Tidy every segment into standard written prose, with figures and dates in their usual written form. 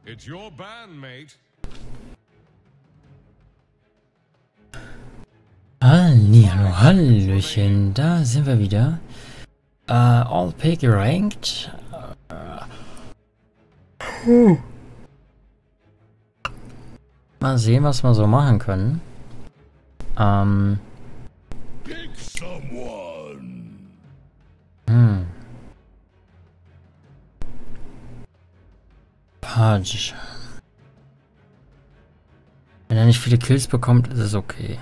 It's your band, mate. Hallihallo, Hallöchen, da sind wir wieder. All Pig ranked. Mal sehen, was wir so machen können. Pudge. Wenn er nicht viele Kills bekommt, ist es okay.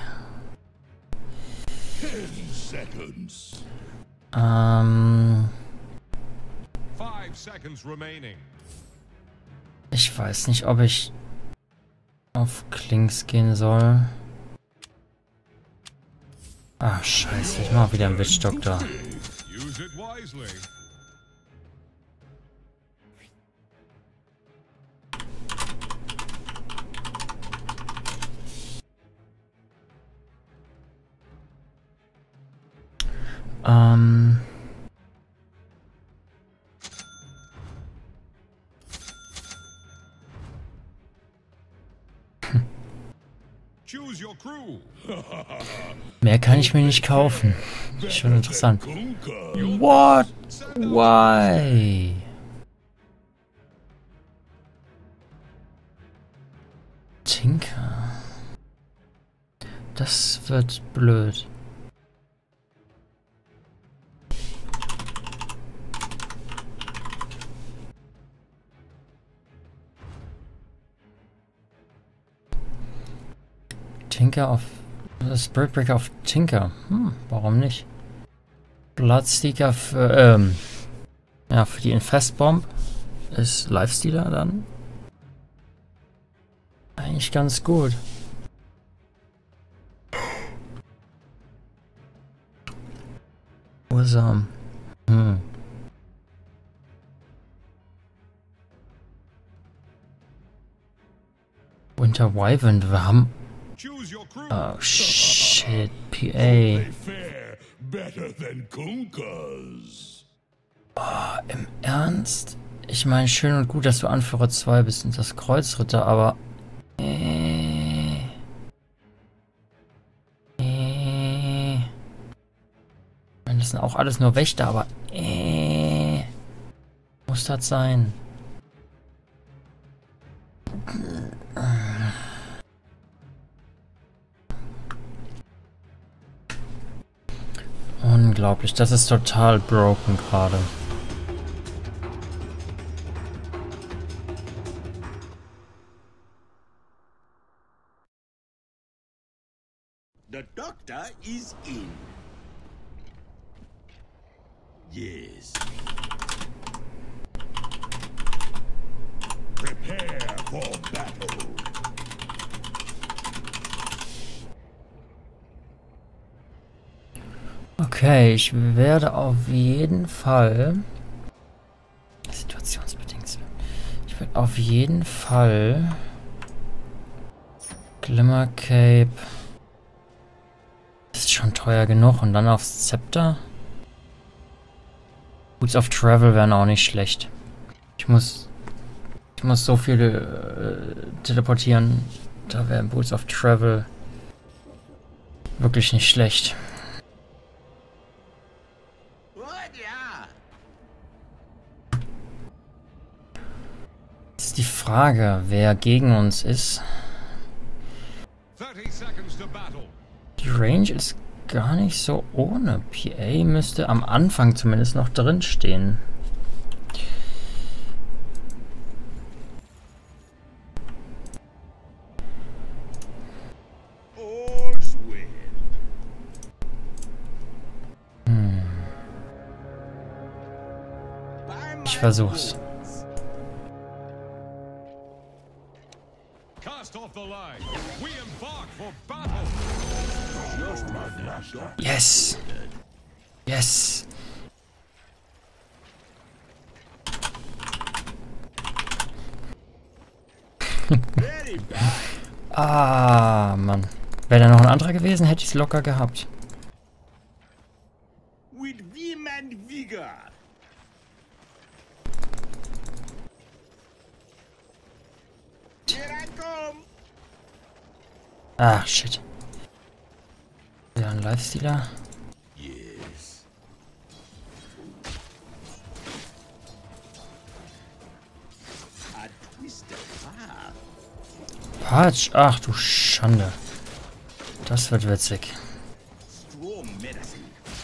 Ich weiß nicht, ob ich auf Klings gehen soll. Ah, scheiße, ich mach wieder einen Witch Doctor. Mehr kann ich mir nicht kaufen. Schon interessant. What? Why? Tinker. Das wird blöd. Tinker auf... Spiritbreaker auf Tinker. Warum nicht? Bloodseeker für... ja, für die Infestbomb ist Lifestealer dann. Eigentlich ganz gut. Ursam. Winter Wyvern, wir haben... Oh shit, PA. Oh, im Ernst? Ich meine, schön und gut, dass du Anführer 2 bist und das Kreuzritter, aber... Ich meine, das sind auch alles nur Wächter, aber... Muss das sein? Unglaublich, das ist total broken gerade. The doctor is in. Yes. Prepare for battle. Okay, ich werde auf jeden Fall... Situationsbedingt. Ich werde auf jeden Fall... Glimmer Cape... Ist schon teuer genug. Und dann aufs Zepter? Boots of Travel wären auch nicht schlecht. Ich muss so viele teleportieren. Da wären Boots of Travel wirklich nicht schlecht. Jetzt ist die Frage, wer gegen uns ist. Die Range ist gar nicht so ohne. PA müsste am Anfang zumindest noch drin stehen. Ich versuch's. Yes! Yes! Ah, Mann. Wäre da noch ein anderer gewesen, hätte ich es locker gehabt. With vim and vigor. Here I come. Ah, shit. Ja, ein Lifestealer. Yes. A twisted path. Patsch. Ach du Schande. Das wird witzig. Strong medicine.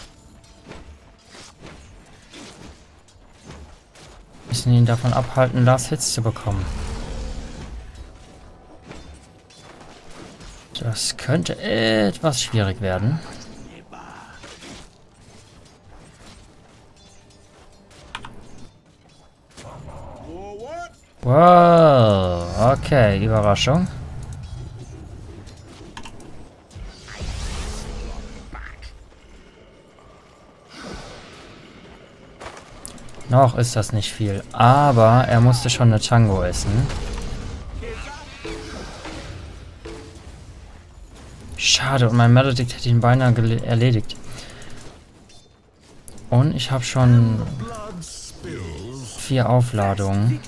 Müssen ihn davon abhalten, Last Hits zu bekommen. Das könnte etwas schwierig werden. Forward. Wow, okay, Überraschung. Noch ist das nicht viel, aber er musste schon eine Tango essen. Schade, und mein Maledict hätte ihn beinahe erledigt. Und ich habe schon 4 Aufladungen.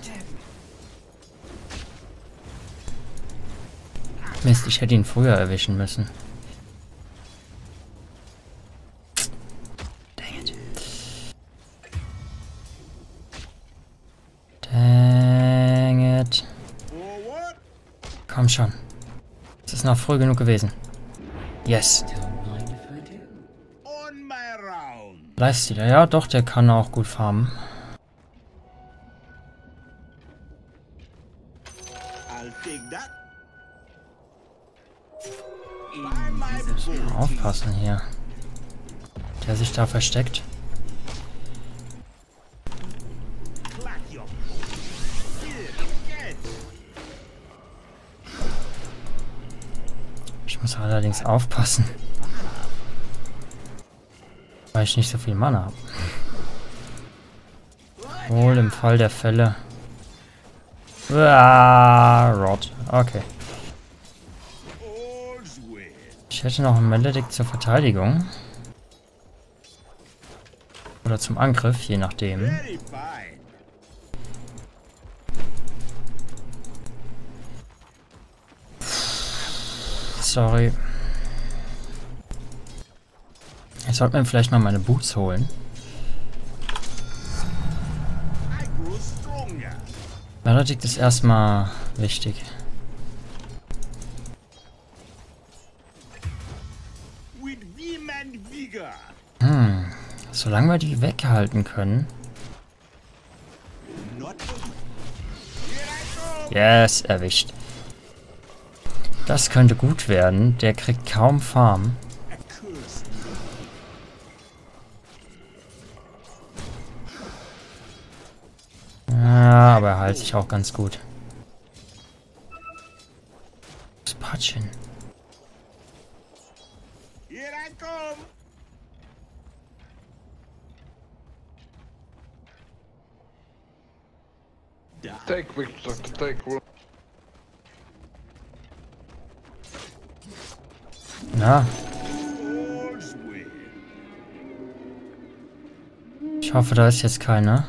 Mist, ich hätte ihn früher erwischen müssen. Dang it. Dang it. Forward. Komm schon. Es ist noch früh genug gewesen. Yes. On my round. Lifestealer, ja doch, der kann auch gut farmen. I'll take that. By my boot. Aufpassen hier. Der sich da versteckt. Clack your here. Get. Ich muss allerdings aufpassen. Weil ich nicht so viel Mana habe. Wohl im Fall der Fälle. Rot. Okay. All's well. Ich hätte noch einen Maledict zur Verteidigung. Oder zum Angriff, je nachdem. Very fine. Sorry. Ich sollte mir vielleicht mal meine Boots holen. I grow stronger. Maledict ist erstmal wichtig. With vim and vigor. Solange wir die weghalten können. Not for you. Here I come. Yes, erwischt. Das könnte gut werden. Der kriegt kaum Farm. A curse. Ja, aber er heilt sich auch ganz gut. Das Patschen. Here I come. Take Victor, take one. Na, All's well. ich hoffe, da ist jetzt keiner.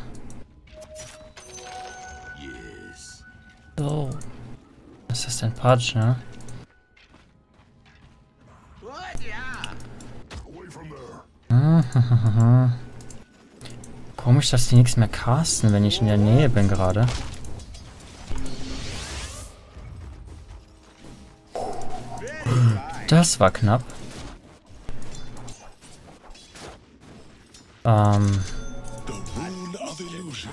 Yes. So. Was ist denn Patsch, ne? What? Yeah. Away from there. Komisch, dass die nichts mehr casten, wenn ich in der Nähe bin gerade. Das war knapp. The rune of illusion.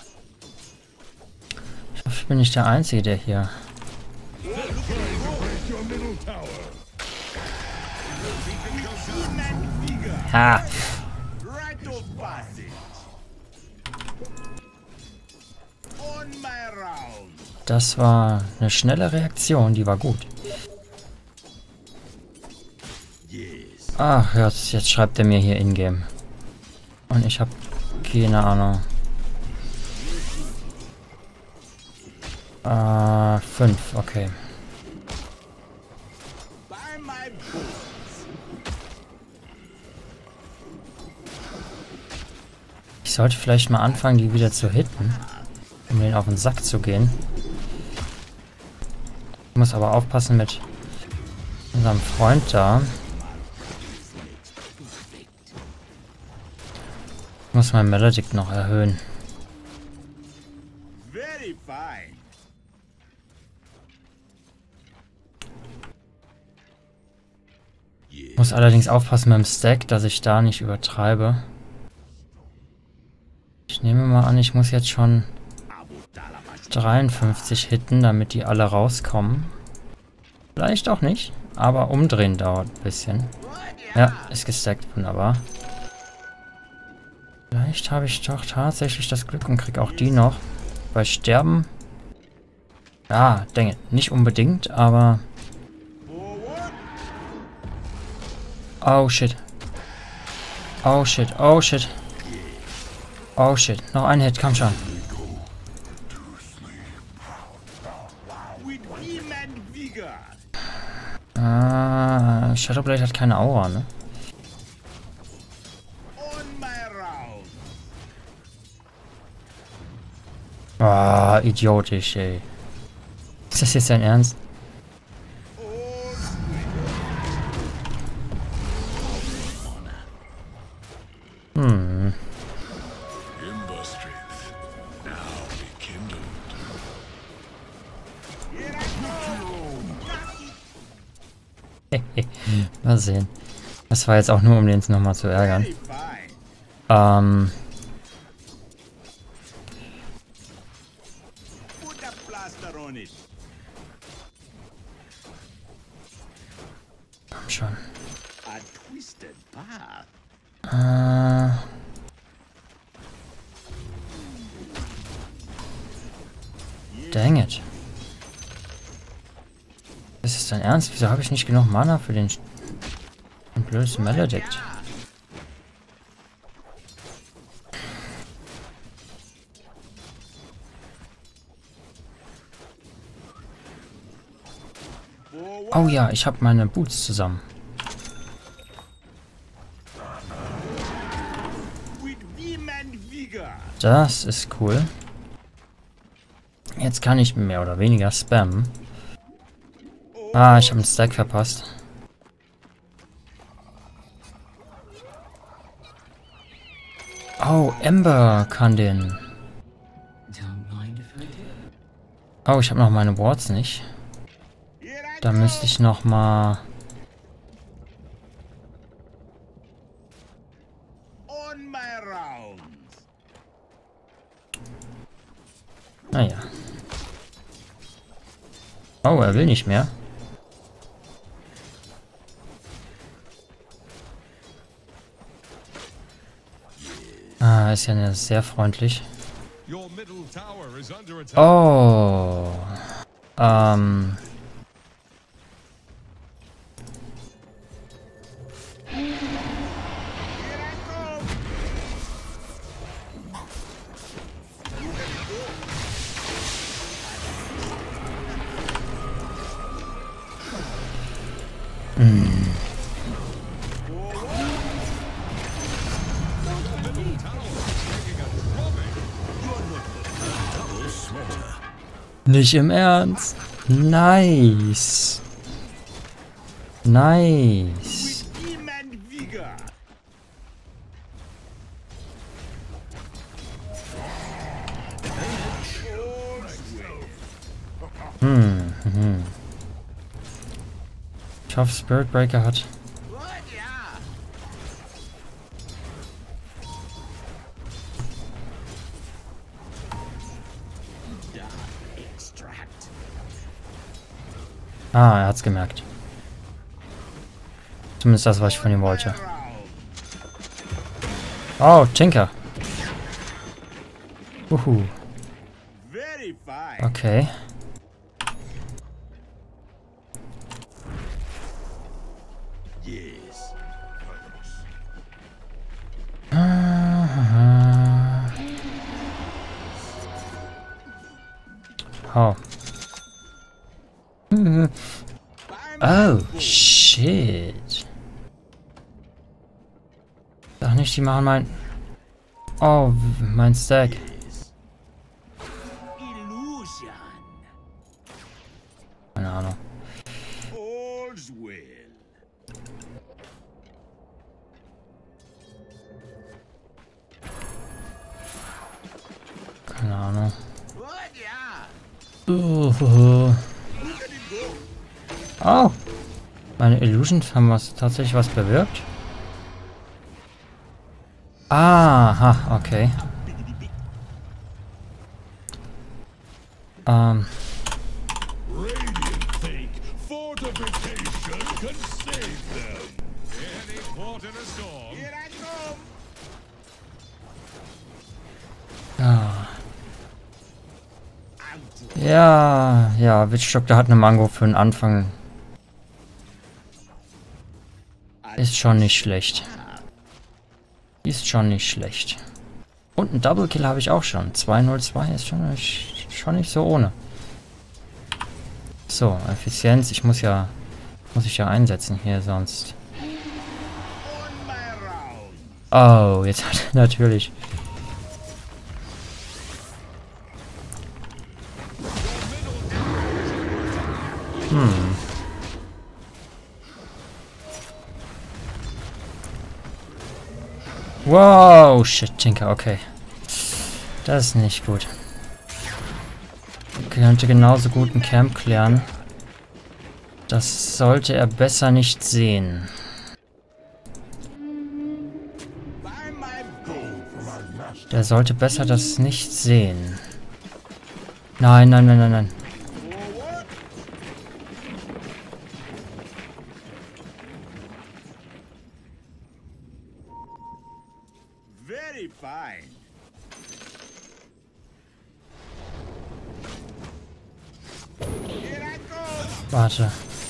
Ich hoffe, ich bin nicht der Einzige, der hier... Break your middle tower. Vim and vigor. Ha! Right of passage. On my round. Das war eine schnelle Reaktion, die war gut. Yes. Ach, jetzt schreibt er mir hier in-game. Und ich habe keine Ahnung. 5, okay. By my boots. Ich sollte vielleicht mal anfangen, die wieder zu hitten. Um denen auf den Sack zu gehen. Ich muss aber aufpassen mit unserem Freund da. Ich muss mein Melodic noch erhöhen. Very fine. Ich muss allerdings aufpassen mit dem Stack, dass ich da nicht übertreibe. Ich nehme mal an, ich muss jetzt schon 53 hitten, damit die alle rauskommen. Vielleicht auch nicht, aber umdrehen dauert ein bisschen. Ja, ist gestackt, wunderbar. Vielleicht habe ich doch tatsächlich das Glück und kriege auch die noch. Bei Sterben... Ja, denke, nicht unbedingt, aber... Oh shit. Oh shit, oh shit. Oh shit, noch ein Hit, komm schon. Shadowblade hat keine Aura, ne? Ah, idiotisch, ey. Ist das jetzt dein Ernst? Hm. Mal sehen. Das war jetzt auch nur, um den nochmal zu ärgern. Komm schon. Dang it. Ist es dein Ernst? Wieso habe ich nicht genug Mana für den blödes Maledict? Oh ja, ich habe meine Boots zusammen. Das ist cool. Jetzt kann ich mehr oder weniger spammen. Ah, ich habe einen Stack verpasst. Oh, Ember kann den. Oh, ich habe noch meine Wards nicht. Da müsste ich noch mal... Naja. Oh, er will nicht mehr. Ah, ist ja sehr freundlich. Oh. Nicht im Ernst. Nice. Nice. Ich hoffe, Spirit Breaker hat. Ah, er hat's gemerkt. Zumindest das, was ich von ihm wollte. Oh, Tinker. Okay. Oh. Oh, shit. Sag nicht, die machen mein... Oh, mein Stack. Keine Ahnung. All's well. Keine Ahnung. What, yeah? Oh. Meine Illusions haben tatsächlich was bewirkt. Aha, okay. Radiant think fortification can save them. Any port in a storm. Here I come. Ah. Ja, Witchstock, der hat eine Mango für den Anfang. Ist schon nicht schlecht. Ist schon nicht schlecht. Und einen Double Kill habe ich auch schon. 202 ist schon nicht so ohne. So, Effizienz. Ich muss ja einsetzen hier sonst. On my round. Oh, jetzt hat er natürlich. Wow, shit, Tinker, okay. Das ist nicht gut. Könnte genauso gut ein Camp klären. Das sollte er besser nicht sehen. By my bones. Der sollte besser das nicht sehen. Nein, nein, nein, nein, nein. Forward. Very fine. Here I go. Warte.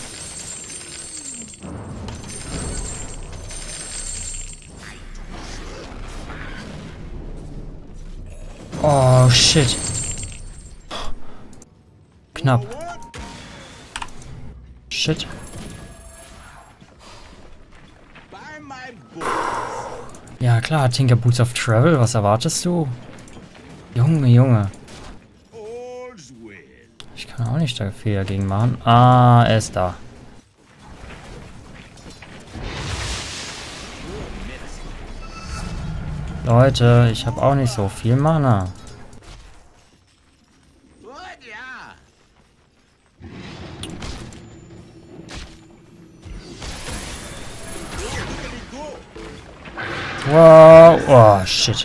Oh, shit. Knapp. Forward. Shit. By my bones. Ja, klar, Tinker Boots of Travel. Was erwartest du? Junge, Junge. All's well. Ich kann auch nicht da viel dagegen machen. Ah, er ist da. Leute, ich habe auch nicht so viel Mana. What, yeah? Wow, oh, shit.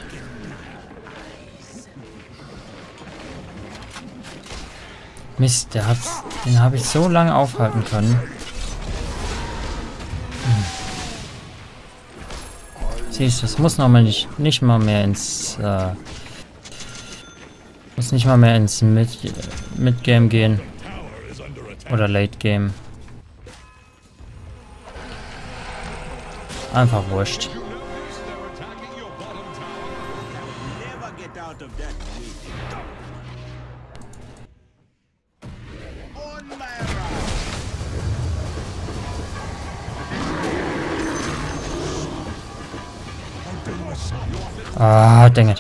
Mist, den habe ich so lange aufhalten können. Siehst du, es muss noch mal nicht mal mehr ins muss nicht mal mehr ins Mid-Game gehen. Tower is under attack. Oder Late-Game. Einfach wurscht. Never get out of that way. On my round. Ah, dang it.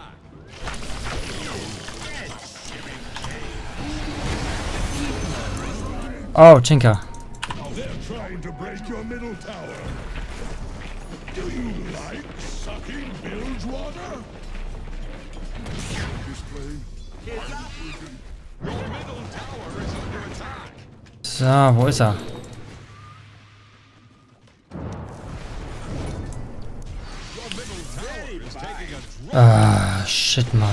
Oh, Tinker. They're trying to break your middle tower. Do you like sucking bilge water? Display. So, wo ist er? Ah, shit, Mann.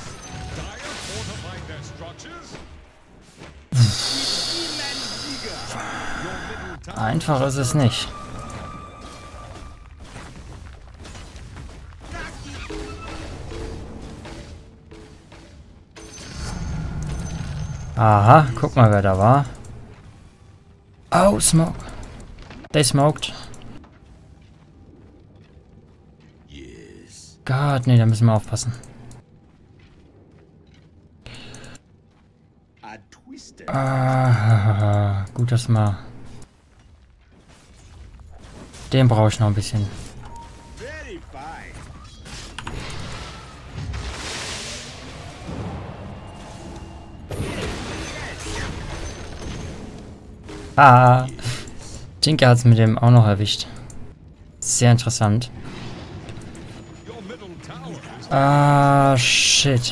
Einfach ist es nicht. Aha, guck mal, wer da war. Oh, Smoke. They smoked. Yes. Gott, nee, da müssen wir aufpassen. I twisted. Ah, gut, dass wir... Den brauche ich noch ein bisschen. Very fine. Ah, Tinker hat es mit dem auch noch erwischt. Sehr interessant. Ah, shit.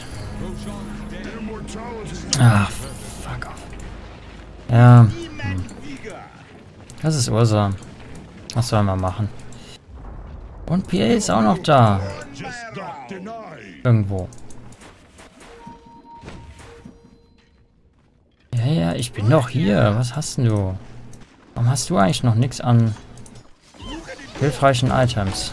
Ah, fuck off. Ja. Das ist Ursa. Was sollen wir machen? Und PA ist auch noch da. Irgendwo. Ja, ja, ich bin doch hier. Was hast denn du? Warum hast du eigentlich noch nichts an hilfreichen Items?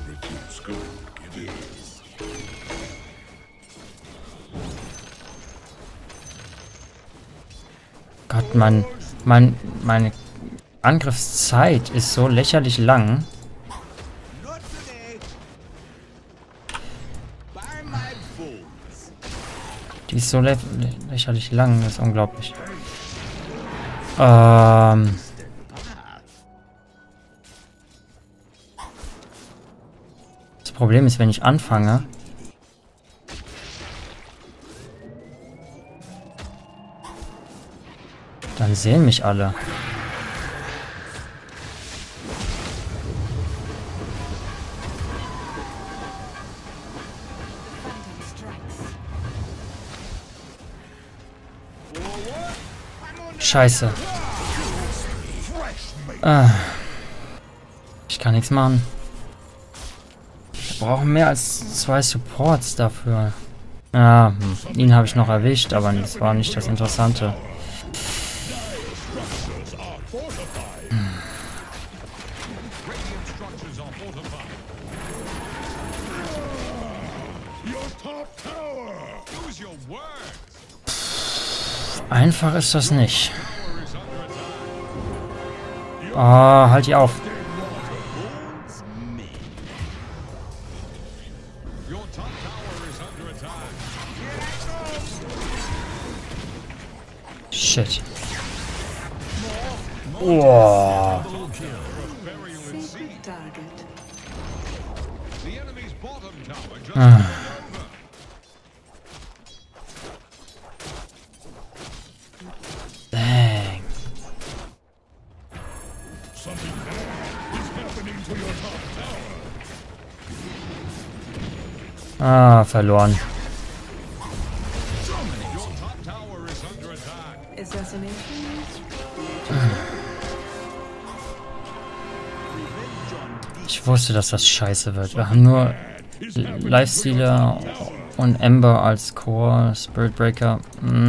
Gott, meine Angriffszeit ist so lächerlich lang. Die ist so lächerlich lang, das ist unglaublich. Das Problem ist, wenn ich anfange, dann sehen mich alle. Scheiße. Ich kann nichts machen. Wir brauchen mehr als 2 Supports dafür. Ja, ihn habe ich noch erwischt, aber das war nicht das Interessante. Einfach ist das nicht. Oh, halt die auf. Shit. Oh. Dang. Ah, verloren. Ich wusste, dass das scheiße wird. Wir haben nur Lifestealer und Ember als Core, Spirit Breaker.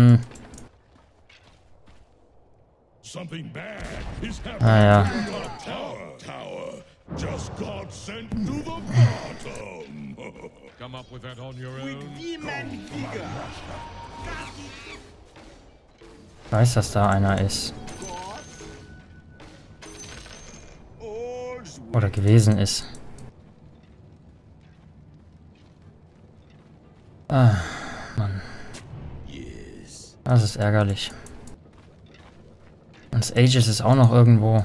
Naja. Ich weiß, dass da einer ist. Oder gewesen ist. Ah, Mann. Das ist ärgerlich. Und das Aegis ist auch noch irgendwo.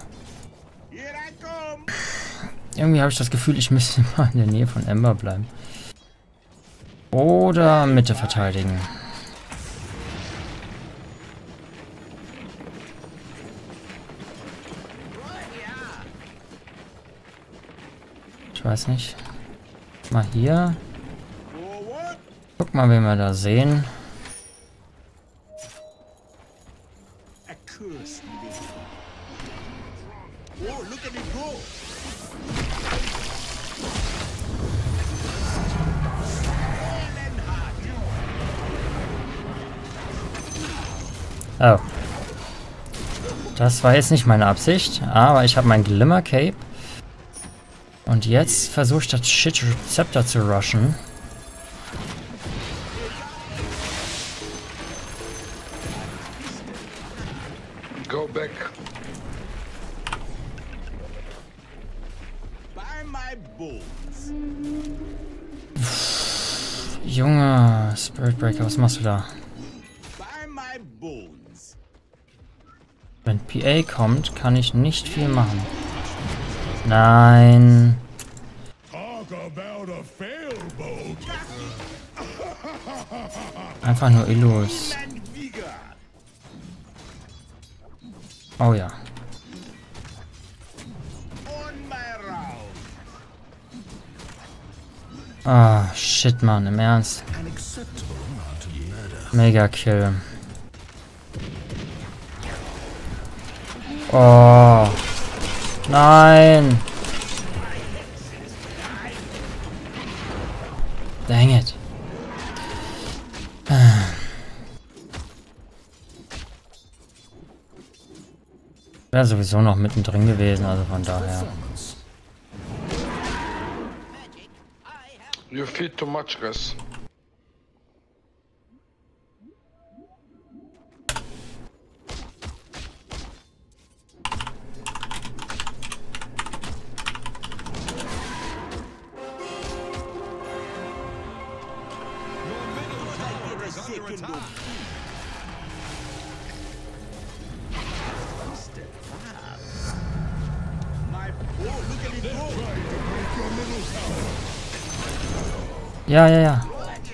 Irgendwie habe ich das Gefühl, ich müsste mal in der Nähe von Ember bleiben. Oder Mitte verteidigen. Ich weiß nicht. Mal hier. Guck mal, wen wir da sehen. Oh. Das war jetzt nicht meine Absicht, aber ich habe mein Glimmer Cape. Und jetzt versuche ich das Shit Scepter zu rushen. Go back. Junge, Spirit Breaker, was machst du da? Wenn PA kommt, kann ich nicht viel machen. Nein. Einfach nur Illus. Oh ja. Ah, shit, Mann, im Ernst. Mega Kill. Oh. Nein. Dang it. Wäre sowieso noch mittendrin gewesen, also von daher. You feed too much, guys. Ja, ja, ja.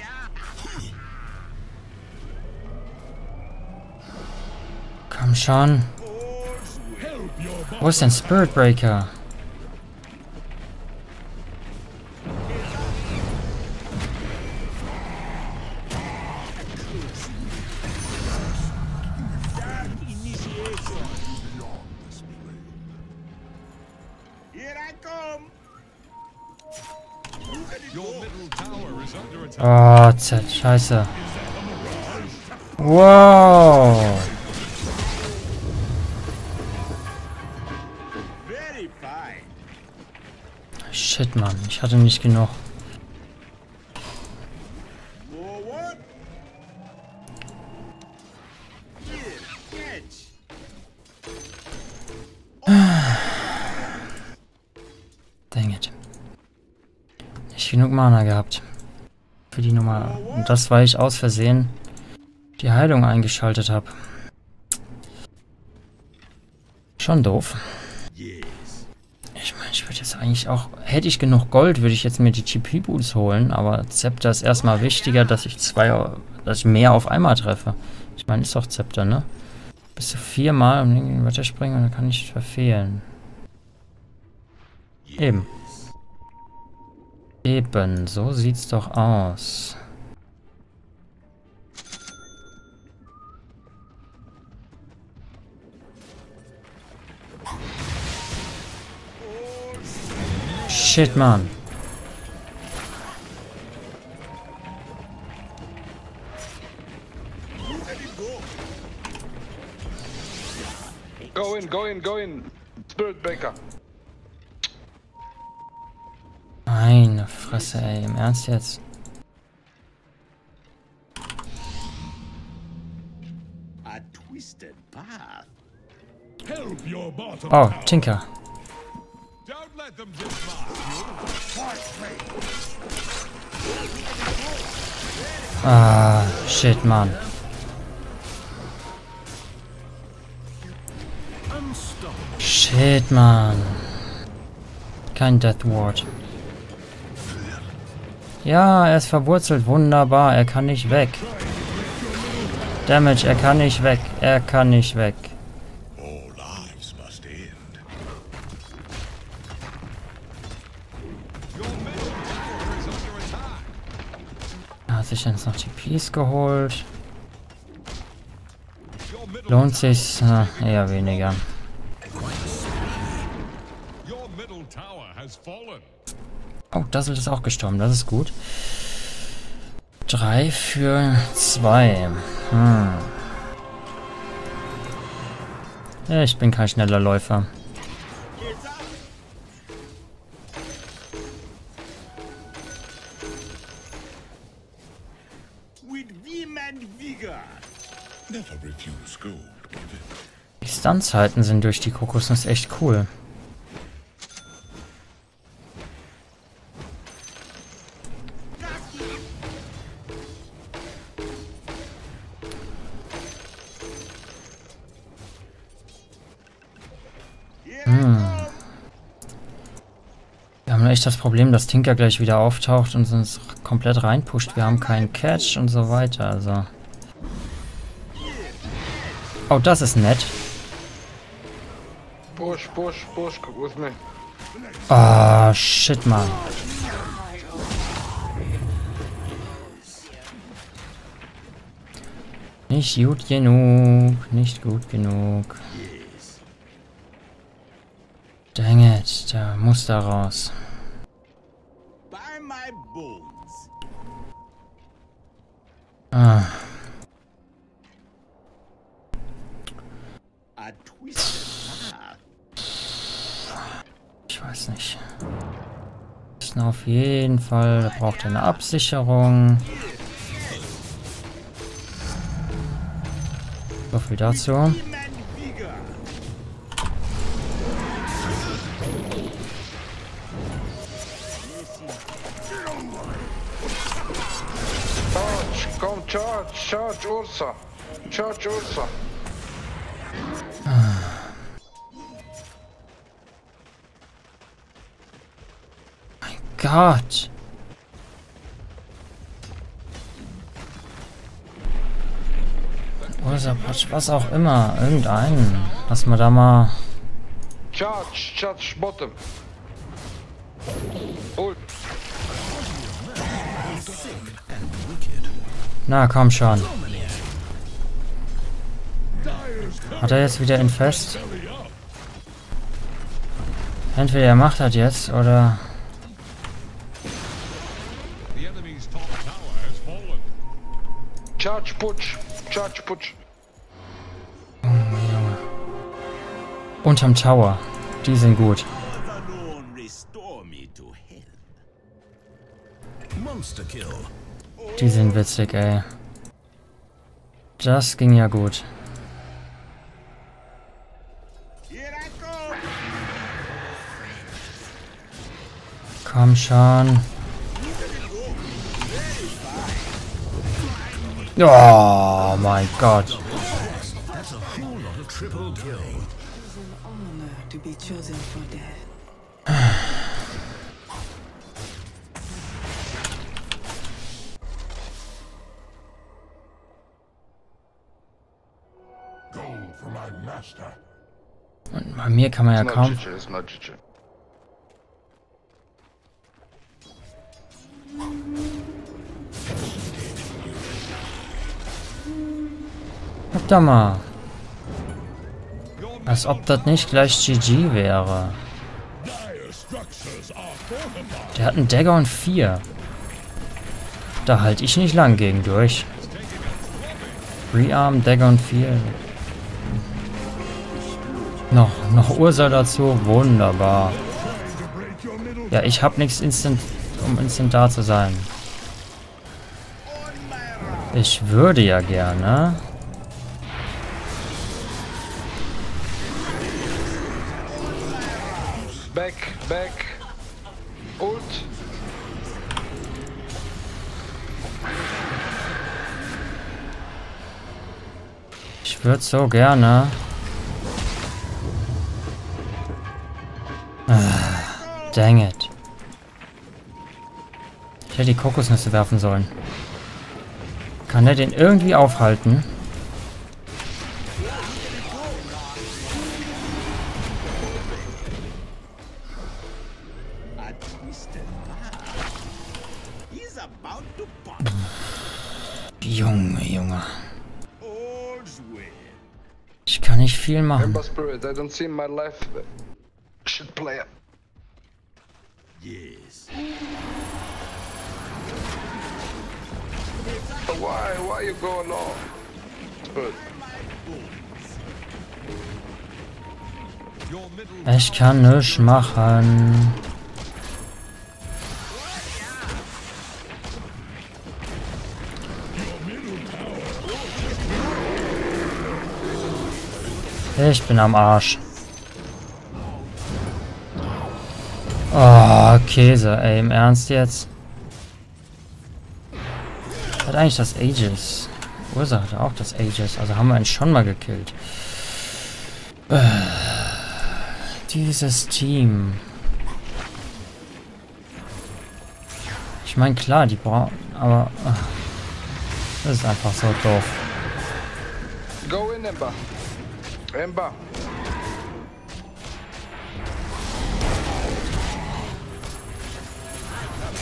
Komm schon. Wo ist denn Spirit Breaker? Here I come. Oh, Z, scheiße. Wow. Very fine. Shit, Mann. Ich hatte nicht genug. Forward. Here, catch. Dang it. Nicht genug Mana gehabt. Für die Nummer. Und das, weil ich aus Versehen die Heilung eingeschaltet habe. Schon doof. Ich meine, ich würde jetzt eigentlich auch... Hätte ich genug Gold, würde ich jetzt mir die GP-Boots holen. Aber Zepter ist erstmal wichtiger, dass ich mehr auf einmal treffe. Ich meine, ist doch Zepter, ne? Bis zu 4 Mal um den Wetter springen und dann kann ich verfehlen. Eben. Eben, so sieht's doch aus. Shit, Mann. Go in, go in, go in. Spirit Breaker. Meine Fresse, ey. Im Ernst jetzt? A twisted path. Help your bottom Oh, tower. Tinker. Don't let them get past you. Ah, shit, Mann. Shit, Mann. Kein Death Ward. Ja, er ist verwurzelt. Wunderbar. Er kann nicht weg. Damage, er kann nicht weg. Er kann nicht weg. All lives must end. Er hat sich jetzt noch die Peace geholt. Lohnt sich's? Eher weniger. Your middle tower has fallen. Oh, Dazzle ist auch gestorben. Das ist gut. 3 für 2. Ja, ich bin kein schneller Läufer. It's up. With vim and vigor. Never refuse gold. Die Stunzeiten sind durch die Kokosnuss echt cool. Here I come. Wir haben echt das Problem, dass Tinker gleich wieder auftaucht und uns komplett reinpusht. Wir haben keinen Catch und so weiter, also... Oh, das ist nett. Push, push, push. With me. Ah, shit, Mann. Nicht gut genug. Nicht gut genug. Dang it, der muss da raus. By my bones. Ah. A twisted path. Ich weiß nicht. Müssen auf jeden Fall, da braucht er eine Absicherung. So viel dazu. Vim and vigor. Charge, come charge, charge Ursa. Charge Ursa. Mein Gott. Ursa, was auch immer. Irgendeinen. Lass mal da mal. Charge, charge bottom. Ult. Na, komm schon. Hat er jetzt wieder Infest? Entweder er macht das jetzt, oder... The enemy's top tower has fallen. Charge push. Charge push. Unterm Tower. Die sind gut. Father alone restore me to health. Monster kill. Die sind witzig, ey. Das ging ja gut. Here I go. Komm schon. Oh mein Gott. That's a whole lot of triple kill. Honor to be chosen for death. Gold for my master. Und bei mir kann man ja It's not kaum... GG, it's not GG. Guck da mal. Als ob das nicht gleich GG wäre. Dire structures are fortified. Der hat einen Dagger und 4. Da halte ich nicht lang gegen durch. Rearm, Dagger und 4. Noch Ursa dazu. Wunderbar. Trying to break your middle Ja, ich habe nichts um instant da zu sein. Ich würde ja gerne. Back, back. Ult. Ich würde so gerne. Dang it. Ich hätte die Kokosnüsse werfen sollen. Kann er den irgendwie aufhalten? A twisted path. He's about to pop. Junge. All's well. Ich kann nicht viel machen. Ember Spirit, I don't see my life. Shit player. Yes. Why you go along? Spirit. your middle Ich kann nichts machen. Ich bin am Arsch. Oh, Käse, ey, im Ernst jetzt? Hat eigentlich das Aegis. Ursa hatte auch das Aegis, also haben wir ihn schon mal gekillt. Dieses Team. Ich meine, klar, die brauchen, aber das ist einfach so doof. Go in, Ember. Ember.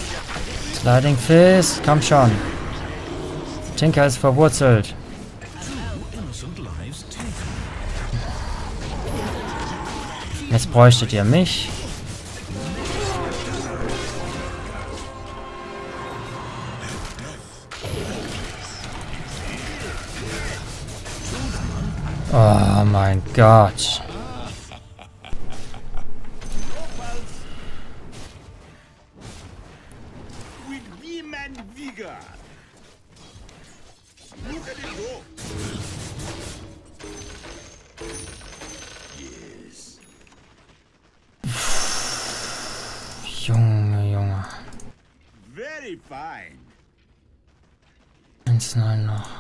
Sliding Fist, komm schon. Tinker ist verwurzelt. Jetzt bräuchtet ihr mich. Oh mein Gott. With vim and vigor. Look at it go. Yes. Junge, Junge. Very fine. 1-9 noch.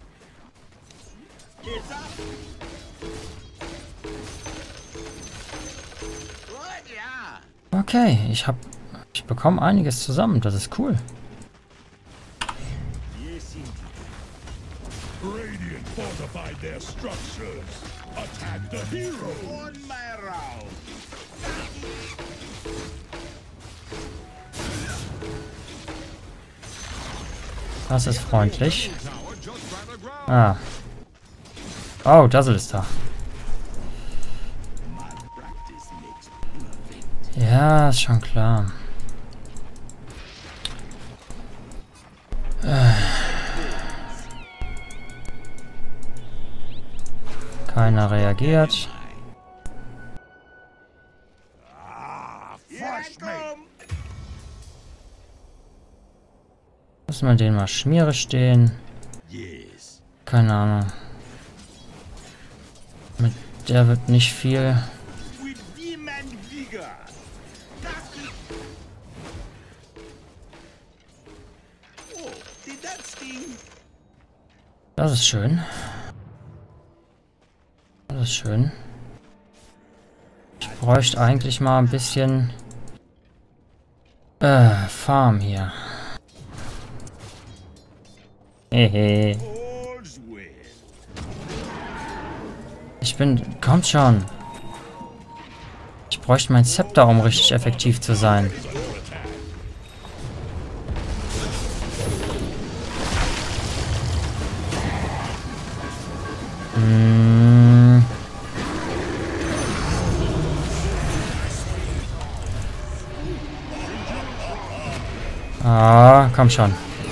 It's up. Good, yeah. Okay, ich bekomme einiges zusammen. Das ist cool. Yes, indeed. Radiant fortified their structures. Attack the hero. On my round. Das ist freundlich. Ah. Oh, Dazzle ist da. Practice makes Ja, ist schon klar. Keiner reagiert. Here I come. Müssen wir den mal Schmiere stehen. Yes. Keine Ahnung. Mit der wird nicht viel. With vim and vigor. Oh, did that sting? Das ist schön. Das ist schön. Ich bräuchte eigentlich mal ein bisschen Farm hier. Hehe. All's well. Ich bin... Kommt schon. Ich bräuchte mein Zepter, um richtig effektiv zu sein. Ah, komm schon.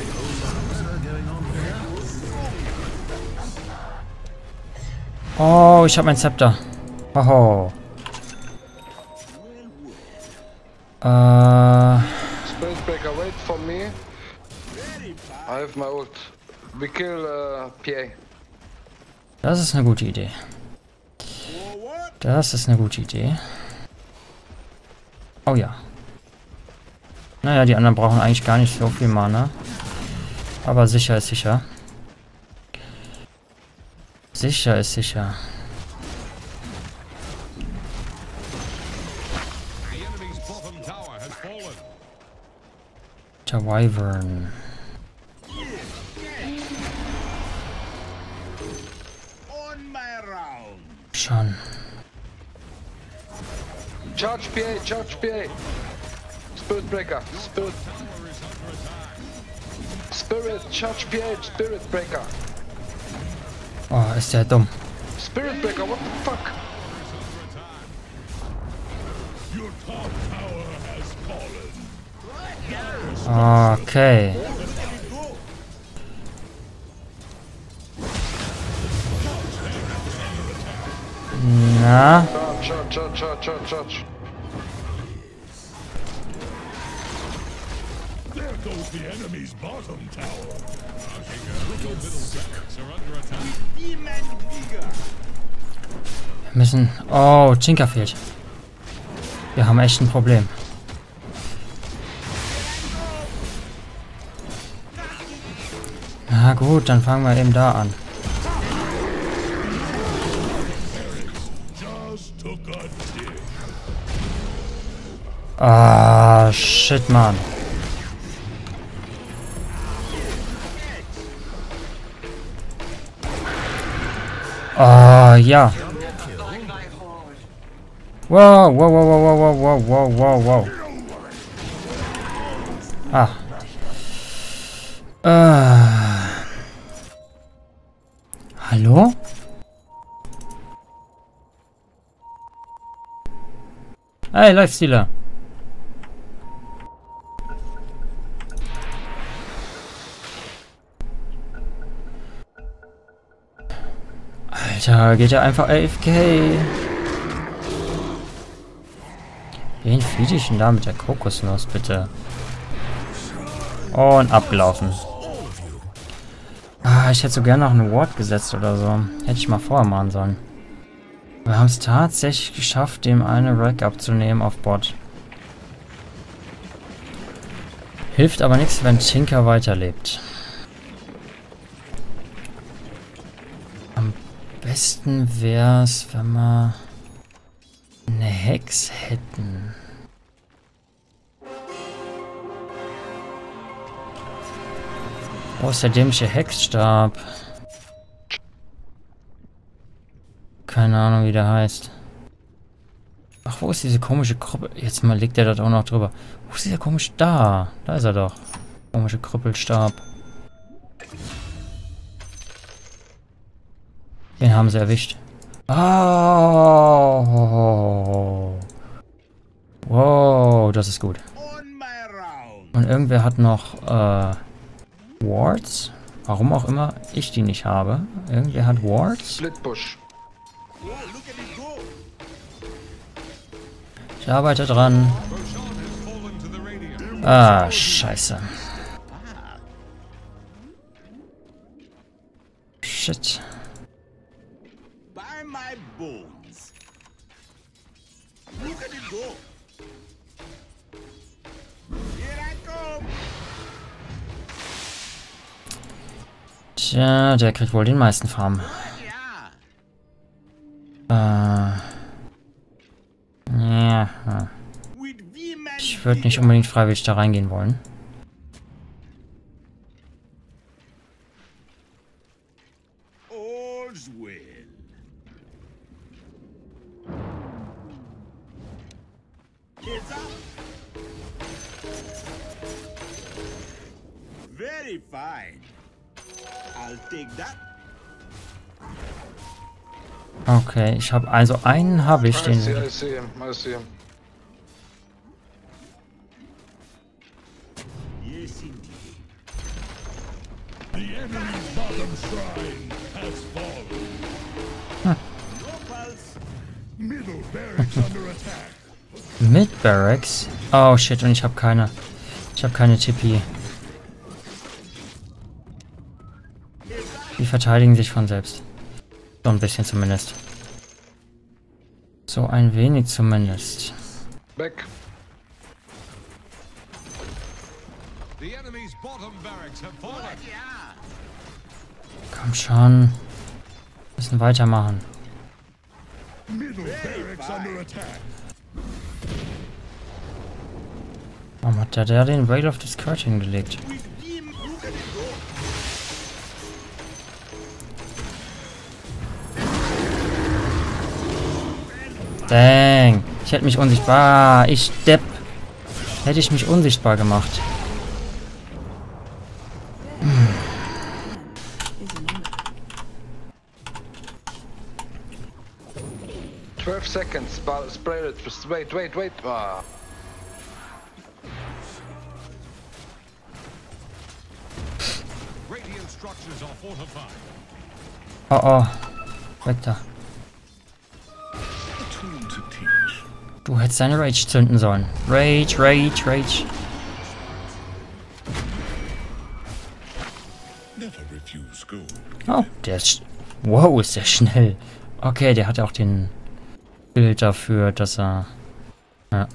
Oh, ich habe mein Zepter. Hoho. Spirit Breaker, wait for me. I have my ult. We kill PA. Das ist eine gute Idee. Das ist eine gute Idee. Oh ja. Naja, die anderen brauchen eigentlich gar nicht so viel Mana. Aber sicher ist sicher. Sicher ist sicher. Der Wyvern. On my round. Schon. Charge PA, charge PA. Spirit Breaker, Spirit, charge PA, Spirit Breaker. Oh, ist der dumm. Spirit Breaker, what the fuck? Your top tower has fallen. Okay. Na? Charge. There goes the enemy's bottom tower. Vim and vigor. Wir müssen... Oh, Tinker fehlt. Wir haben echt ein Problem. Na gut, dann fangen wir eben da an. Just took a dig. Ah, shit, Mann. Ah, ja. Wow. Ah. Hallo? Hey, Lifestealer. Alter, geht ja einfach AFK. Wen feed ich denn da mit der Kokosnuss, bitte? Und abgelaufen. Ah, ich hätte so gerne noch eine Ward gesetzt oder so. Hätte ich mal vorher machen sollen. Wir haben es tatsächlich geschafft, dem eine Rack abzunehmen auf Bot. Hilft aber nichts, wenn Tinker weiterlebt. Am besten wäre es, wenn wir eine Hex hätten. Wo ist der dämliche Hexstab? Keine Ahnung, wie der heißt. Ach, wo ist diese komische Krüppel? Jetzt mal liegt der dort auch noch drüber. Wo ist dieser komische... Da ist er doch. Komische Krüppelstab. Den haben sie erwischt. Oh. Wow, das ist gut. Und irgendwer hat noch Wards. Warum auch immer ich die nicht habe. Irgendwer hat Wards. Split push. Ich arbeite dran. Ah, scheiße. Shit. By my bones. Look at it go. Here I come. Tja, der kriegt wohl den meisten Farm. Yeah. Ja. With vehement Ich würde nicht unbedingt freiwillig da reingehen wollen. all's well. Heads up. Very fine. I'll take that. Okay, ich habe also einen habe ich, I den... see him. I see him. Yes, indeed. The enemy's bottom shrine has fallen. No pulse. Middle barracks under attack. Mit Barracks? Oh shit, und ich habe keine... Ich habe keine TP. Die verteidigen sich von selbst. So ein bisschen zumindest. So ein wenig zumindest. Back. The enemy's bottom barracks have fallen. Yeah. Komm schon. Müssen weitermachen. Middle barracks under attack. Warum hat der den Veil of the Skirt hingelegt? With vim. Look at it go. Dang. Ich hätte mich unsichtbar... Ich Depp. Hätte ich mich unsichtbar gemacht. Is an honor. 12 seconds. Spray it. Just wait. Ah. Radiant structures are fortified. Oh oh. Weg da. A tool to teach. Du hättest deine Rage zünden sollen. Rage. Never refuse gold. Oh, der ist... Wow, ist der schnell. Okay, der hat auch den Bild dafür, dass er... Ja.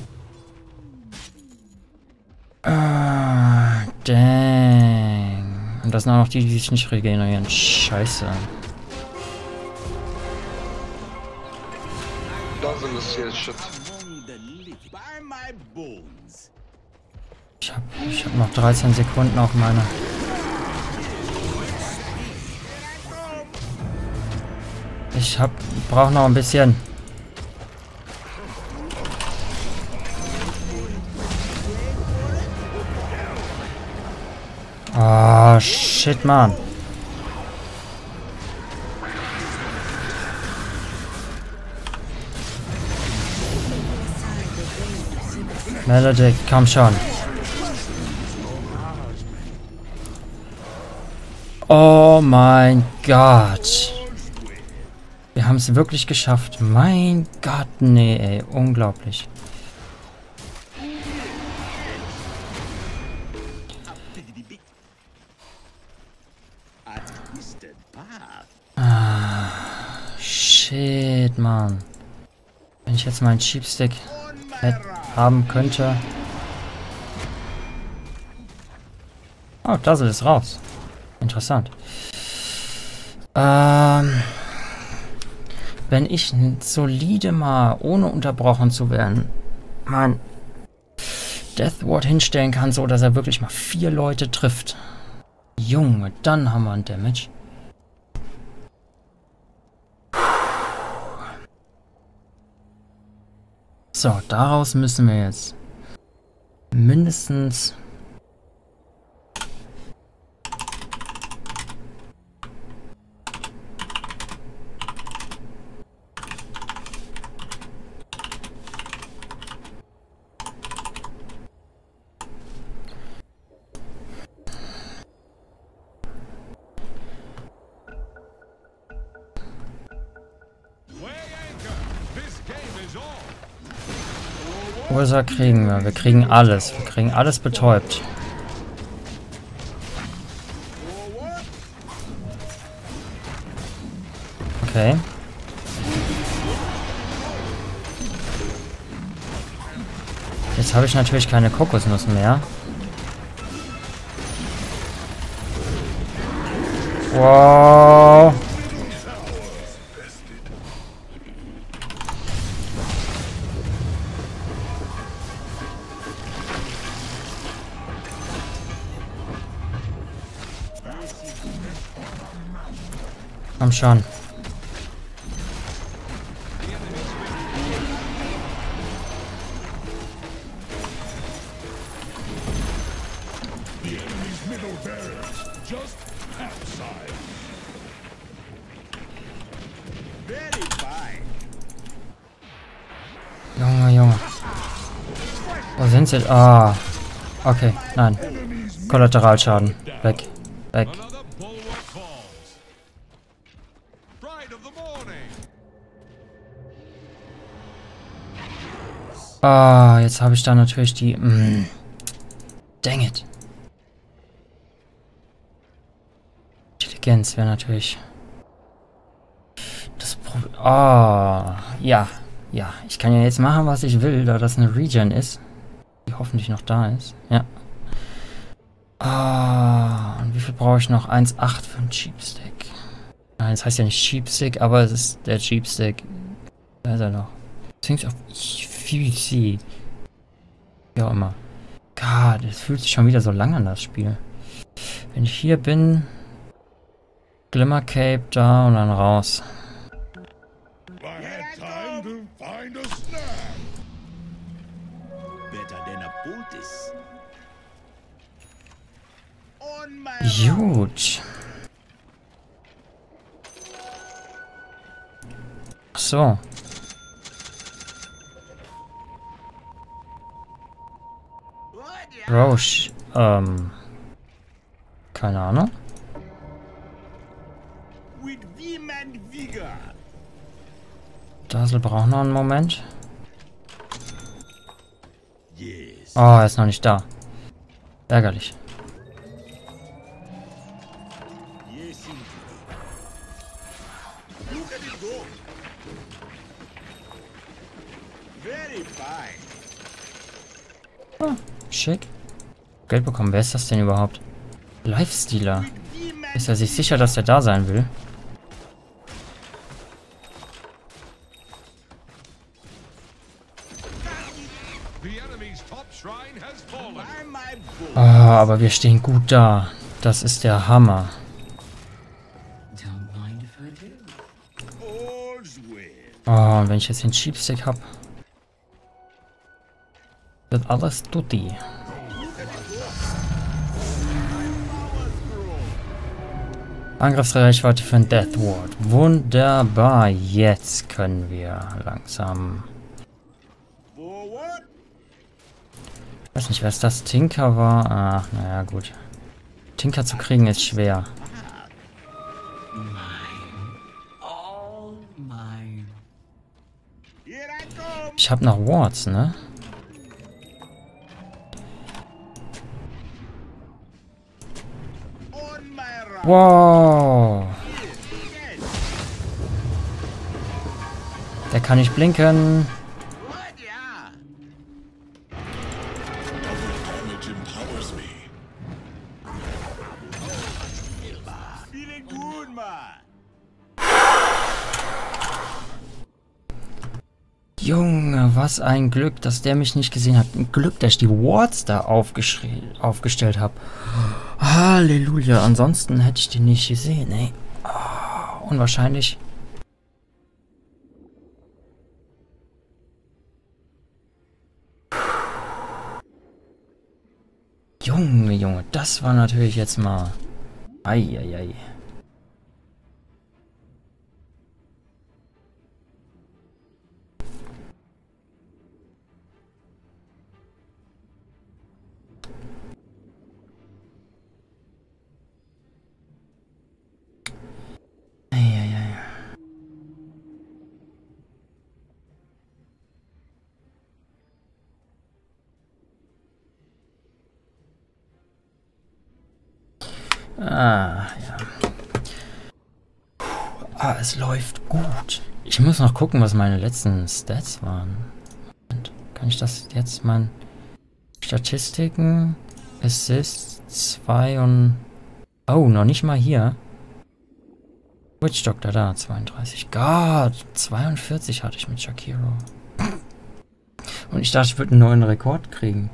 Ah, dang. Und das sind auch noch die sich nicht regenerieren. Scheiße. Doesn't see shit. Among the living. By my bones. Ich hab noch 13 Sekunden auf meiner... Brauche noch ein bisschen. Ah, shit, Mann. Melodic, komm schon. Oh mein Gott. Wir haben es wirklich geschafft. Mein Gott, nee, ey. Unglaublich. Ah, shit, Mann. Wenn ich jetzt meinen Cheapstick haben könnte. Oh, Dazzle ist raus. Interessant. Wenn ich solide mal, ohne unterbrochen zu werden, mein Death Ward hinstellen kann, so dass er wirklich mal 4 Leute trifft. Junge, dann haben wir ein Damage. So, daraus müssen wir jetzt mindestens Ursa kriegen wir. Wir kriegen alles. Wir kriegen alles betäubt. Okay. Jetzt habe ich natürlich keine Kokosnuss mehr. Wow. Komm schon. Junge. Wo sind sie? Ah. Okay, nein. Kollateralschaden. Weg. Weg. Ah, jetzt habe ich da natürlich die... Dang it. Intelligenz wäre natürlich... Das Problem... Ah, ja. Ja, ich kann ja jetzt machen, was ich will, da das eine Regen ist. Die hoffentlich noch da ist. Ja. Ah, und wie viel brauche ich noch? 1,8 für einen Cheapstick. Nein, das heißt ja nicht Cheapstick, aber es ist der Cheapstick. Da ist er noch. Things auf EVC. Wie auch immer. Gott, es fühlt sich schon wieder so lang an, das Spiel. Wenn ich hier bin, Glimmer Cape da und dann raus. Gut. Ach so. Roche, keine Ahnung. Dazzle braucht noch einen Moment. Oh, er ist noch nicht da. Ärgerlich. Oh, schick. Geld bekommen. Wer ist das denn überhaupt? Lifestealer. Ist er sich sicher, dass er da sein will? Ah, aber wir stehen gut da. Das ist der Hammer. Oh, und wenn ich jetzt den Cheapstick habe, wird alles tutti. Angriffsreichweite für ein Death Ward. Wunderbar. Jetzt können wir langsam Ich weiß nicht, was das Tinker war. Ach, naja, gut. Tinker zu kriegen ist schwer. All mine. Here I come. Ich habe noch Wards, ne? On my right. Wow. Yes. Der kann nicht blinken. What? Yeah. Damage empowers me. Feeling good, man. Junge, was ein Glück, dass der mich nicht gesehen hat. Ein Glück, dass ich die Wards da aufgestellt habe. Halleluja. Ansonsten hätte ich den nicht gesehen, ey. Oh, unwahrscheinlich. Junge, Junge, das war natürlich jetzt mal... Eieiei. Eieiei. Ah, ja. Ah, es läuft gut. Ich muss noch gucken, was meine letzten Stats waren. Und kann ich das jetzt mal... Statistiken, Assist 2 und... Oh, noch nicht mal hier. Witch Doctor da, 32. Gott, 42 hatte ich mit Shakiro. Und ich dachte, ich würde einen neuen Rekord kriegen.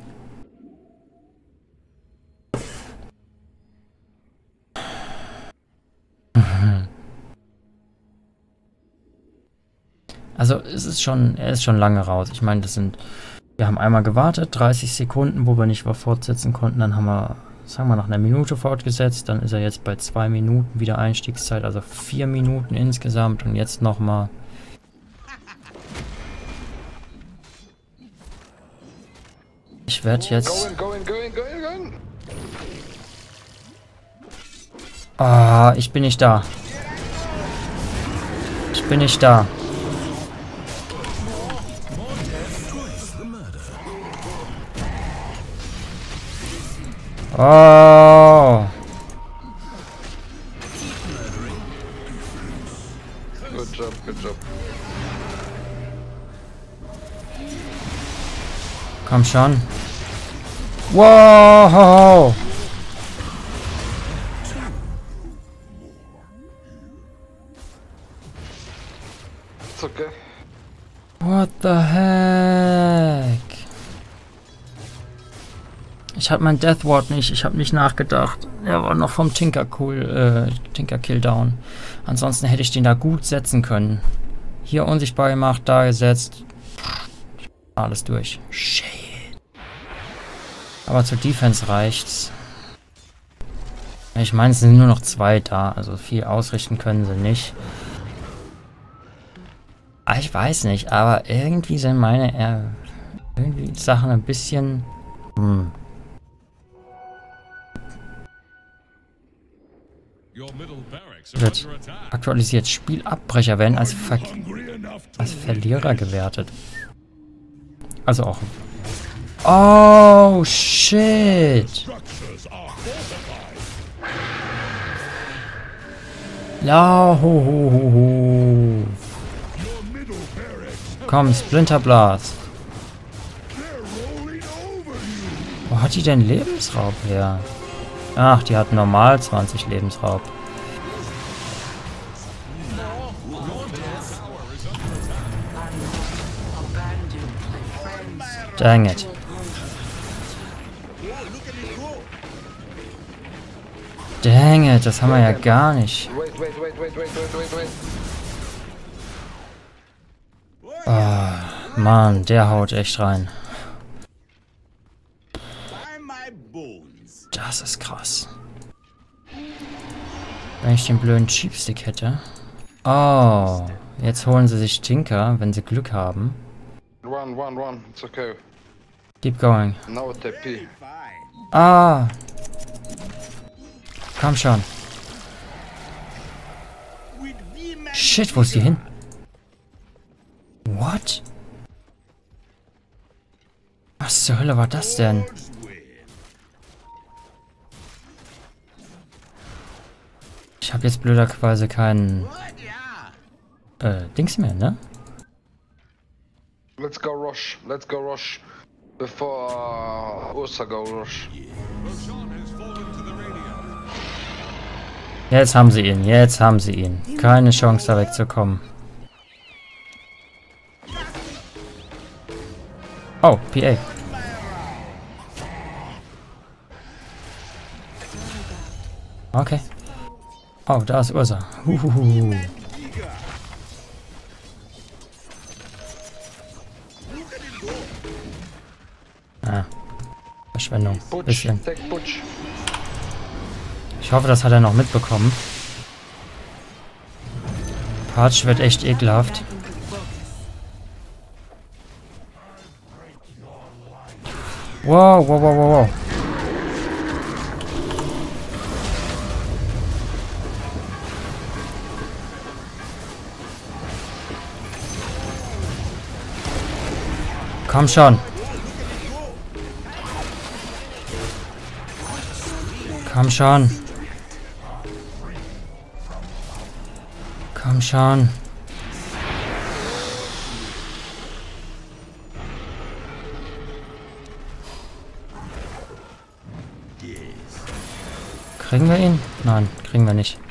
Also es ist schon, er ist schon lange raus. Ich meine, wir haben einmal gewartet, 30 Sekunden, wo wir nicht fortsetzen konnten. Dann haben wir, sagen wir, nach einer Minute fortgesetzt. Dann ist er jetzt bei 2 Minuten wieder Einstiegszeit, also 4 Minuten insgesamt. Und jetzt nochmal. Ich werde jetzt... Going. Ah, ich bin nicht da. Ich bin nicht da. Oh. Good job. Komm schon. Wow. It's okay. What the heck? Ich hatte mein Death Ward nicht. Ich habe nicht nachgedacht. Er war noch vom Tinker Kill down. Ansonsten hätte ich den da gut setzen können. Hier unsichtbar gemacht, da gesetzt. Alles durch. Shit. Aber zur Defense reicht's. Ich meine, es sind nur noch 2 da. Also viel ausrichten können sie nicht. Ich weiß nicht, aber irgendwie sind meine irgendwie Sachen ein bisschen... Wird aktualisiert. Spielabbrecher werden als Verlierer gewertet. Also auch... Oh, shit! La ho ho ho ho. Komm, Splinter Blast. Wo hat die denn Lebensraub her? Ach, die hat normal 20 Lebensraub. Dang it. Dang it, das haben wir ja gar nicht. Wait. Oh, Mann, der haut echt rein. Das ist krass. Wenn ich den blöden Cheapstick hätte. Oh, jetzt holen sie sich Tinker, wenn sie Glück haben. Run. It's okay. Keep going. No TP. Ah! Komm schon. Shit, wo ist die hin? What? Was zur Hölle war das denn? Ich habe jetzt blöderweise keinen Dings mehr, ne? Let's go rush. Let's go rush. Before Ursa go rush. Jetzt haben sie ihn, jetzt haben sie ihn. Keine Chance da wegzukommen. Oh, PA. Okay. Oh, da ist Ursa. Huhuhu. Ah. Verschwendung. Butch. Bisschen. Take Butch. Ich hoffe, das hat er noch mitbekommen. Patch wird echt ekelhaft. Wow, wow, wow, wow, wow. Komm schon. Komm schon. Komm schon. Kriegen wir ihn? Nein, kriegen wir nicht.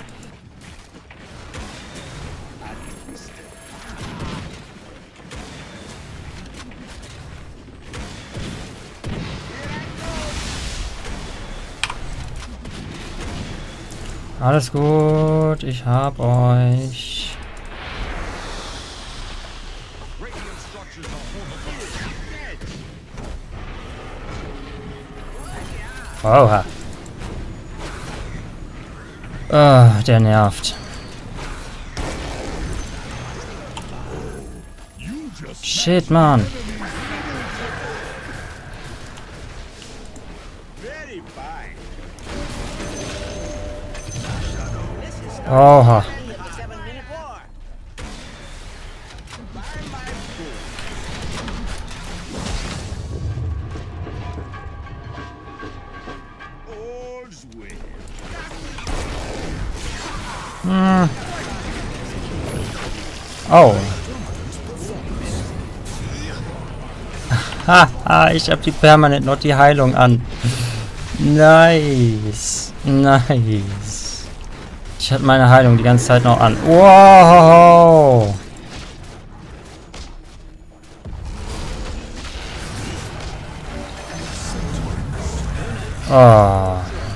Alles gut, ich hab euch. Oha. Ah, der nervt. Shit, Mann. Oha. Hm. Oh. Haha, ich hab die permanent noch die Heilung an. Nice. Nice. Ich hatte meine Heilung die ganze Zeit noch an. Wow. Oh.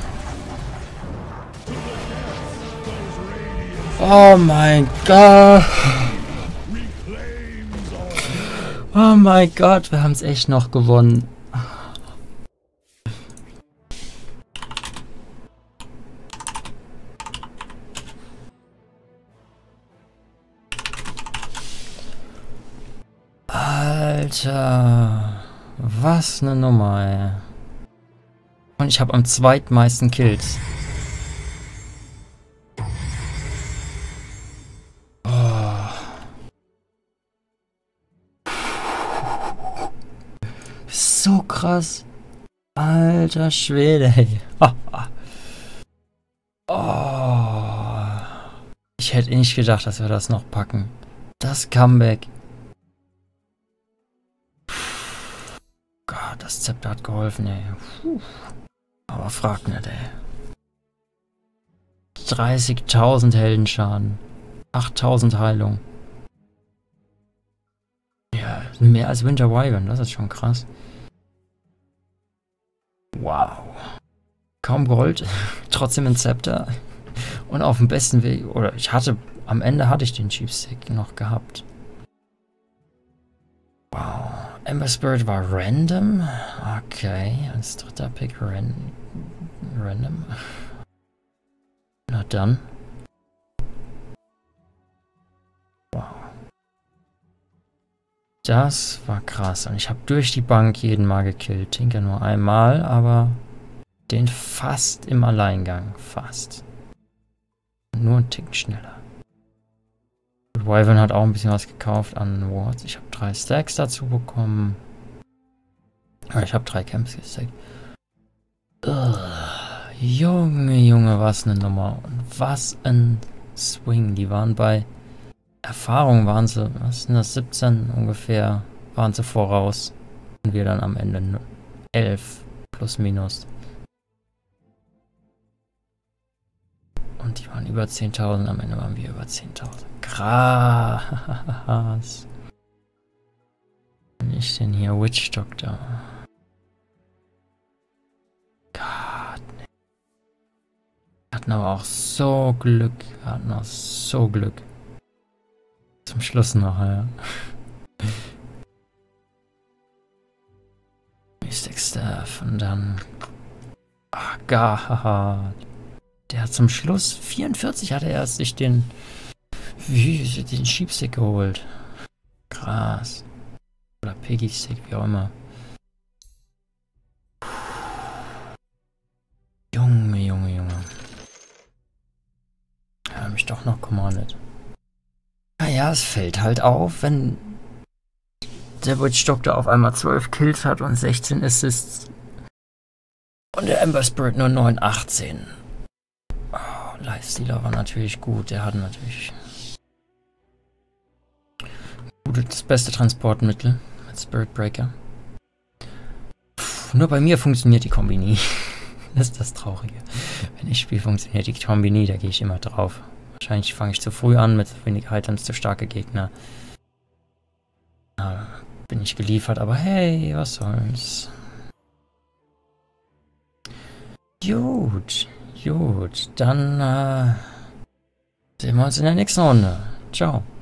Oh mein Gott. Oh mein Gott, wir haben es echt noch gewonnen. Alter. Was eine Nummer, ey. Und ich habe am zweitmeisten Kills. So krass. Alter Schwede, ey. Oh. Ich hätte nicht gedacht, dass wir das noch packen. Das Comeback. Gott, das Zepter hat geholfen, ey. Aber frag nicht, ey. 30.000 Heldenschaden. 8.000 Heilung. Ja, mehr als Winter Wyvern, das ist schon krass. Wow. Kaum Gold, trotzdem ein Zepter. Und auf dem besten Weg, oder am Ende hatte ich den Cheap Stick noch gehabt. Wow. Ember Spirit war random? Okay, als dritter Pick random. Na dann. Wow. Das war krass. Und ich habe durch die Bank jeden mal gekillt. Tinker nur einmal, aber den fast im Alleingang. Fast. Nur ein Tick schneller. Und Wyvern hat auch ein bisschen was gekauft an Wards. Ich habe 3 Stacks dazu bekommen. Ich habe 3 Camps gestackt. Junge, Junge, was eine Nummer. Und was ein Swing. Die waren bei Erfahrung, waren sie, was sind das, 17 ungefähr, waren sie voraus. Und wir dann am Ende 11 plus minus. Und die waren über 10.000, am Ende waren wir über 10.000. Krass. Bin ich denn hier Witch Doctor? Gott, ne. Wir hatten aber auch so Glück. Zum Schluss noch, ja. Mystic Staff und dann... Oh Gott. Der hat zum Schluss 44 hat er erst sich den Sheepstick geholt. Krass. Oder Piggy Stick, wie auch immer. Junge, Junge, Junge. Er hat mich doch noch commanded. Naja, es fällt halt auf, wenn der Witch Doctor auf einmal 12 Kills hat und 16 Assists. Und der Ember Spirit nur 9, 18. Oh, Lifestealer war natürlich gut. Der hat natürlich das beste Transportmittel mit Spirit Breaker. Nur bei mir funktioniert die Kombi nie. Das ist das Traurige. Wenn ich spiele, funktioniert die Kombi nie. Da gehe ich immer drauf. Wahrscheinlich fange ich zu früh an mit wenig Items, zu starke Gegner. Bin ich geliefert, aber hey, was soll's. Gut, dann sehen wir uns in der nächsten Runde. Ciao.